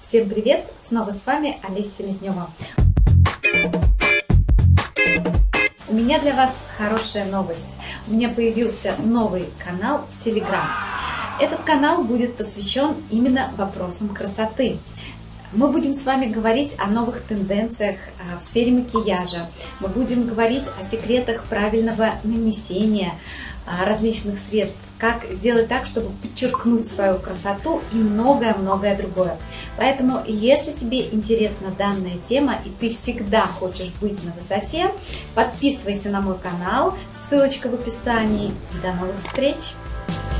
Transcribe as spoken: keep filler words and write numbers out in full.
Всем привет! Снова с вами Олеся Селезнева. У меня для вас хорошая новость. У меня появился новый канал в Telegram. Этот канал будет посвящен именно вопросам красоты. Мы будем с вами говорить о новых тенденциях в сфере макияжа. Мы будем говорить о секретах правильного нанесения различных средств, как сделать так, чтобы подчеркнуть свою красоту и многое-многое другое. Поэтому, если тебе интересна данная тема и ты всегда хочешь быть на высоте, подписывайся на мой канал, ссылочка в описании. До новых встреч!